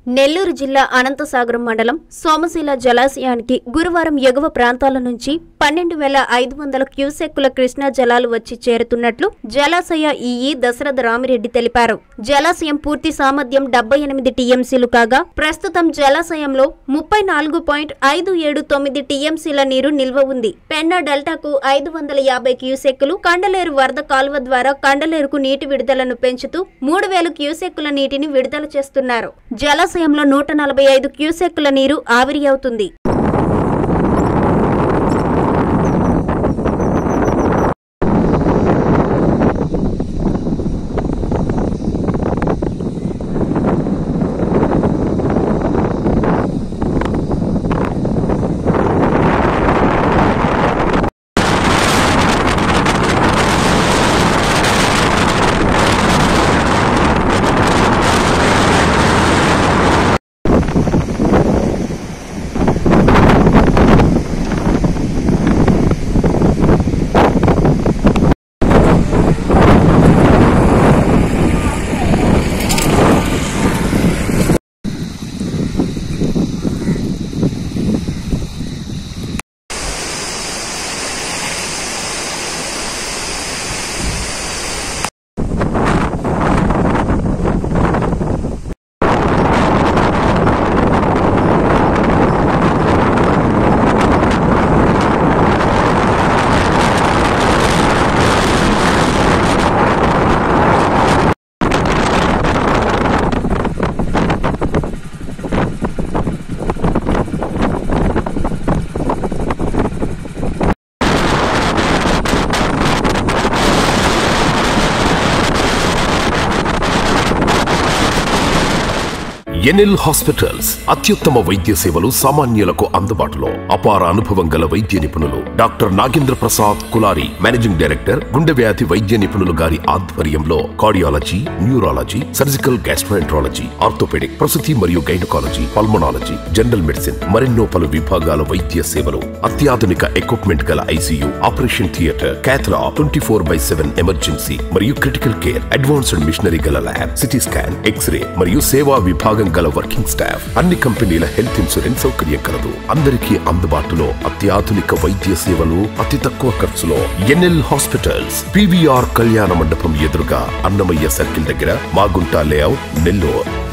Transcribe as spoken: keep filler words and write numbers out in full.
నెల్లూరు జిల్లా అనంతసాగరం మండలం సోమశిల జలాశయానికి గురువారం ఎగువ ప్రాంతాల నుంచి పన్నెండు వేల ఐదు వందల క్యూసెక్కుల కృష్ణా జలాలు వచ్చి చేరుతున్నట్లు జలాశయ ఈఈ దశరథ రామిరెడ్డి తెలిపారు. జలాశయం పూర్తి సామర్థ్యం డెబ్బై ఎనిమిది టీఎంసీలు కాగా ప్రస్తుతం జలాశయంలో ముప్పై నాలుగు పాయింట్ ఐదు ఏడు తొమ్మిది టీఎంసీల నీరు నిల్వ ఉంది. పెన్నా డెల్టాకు ఐదు వందల యాభై క్యూసెక్కులు, కండలేరు వరద కాలువ ద్వారా కండలేరుకు నీటి విడుదలను పెంచుతూ మూడు వేల క్యూసెక్కుల నీటిని విడుదల చేస్తున్నారు. జలాశయంలో నూట నలభై ఐదు క్యూసెక్కుల నీరు ఆవిరి అవుతుంది. ఎన్ఎల్ హాస్పిటల్స్ అత్యుత్తమ వైద్య సేవలు సామాన్యులకు అందుబాటులో. అపార అనుభవం గల వైద్య నిపుణులు doctor Nagendra Prasad Kulari, managing director, గుండె వ్యాధి వైద్య నిపుణులు గారి ఆధ్వర్యంలో cardiology, neurology, surgical gastroenterology, orthopaedic, ప్రసూతి మరియు గైనకాలజీ, పల్మనాలజీ, జనరల్ మెడిసిన్ మరెన్నో పలు విభాగాల వైద్య సేవలు. అత్యాధునిక ఎక్విప్మెంట్ గల ICU, operation theatre, cath lab, twenty four by seven emergency మరియు క్రిటికల్ కేర్, అడ్వాన్స్డ్ మిషనరీ గల ల్యాబ్, సిటీ స్కాన్, ఎక్స్రే మరియు సేవా విభాగం గల వర్కింగ్ స్టాఫ్. అన్ని కంపెనీల హెల్త్ ఇన్సూరెన్స్ సౌకర్యం కలదు. అందరికీ అందుబాటులో అత్యాధునిక వైద్య సేవలు అతి తక్కువ ఖర్చులో. ఎన్ఎల్ హాస్పిటల్స్, పీవీఆర్ కళ్యాణ మండపం ఎదురుగా, అన్నమయ్య సర్కిల్ దగ్గర, మాగుంట లేఅవుట్, నెల్లూరు.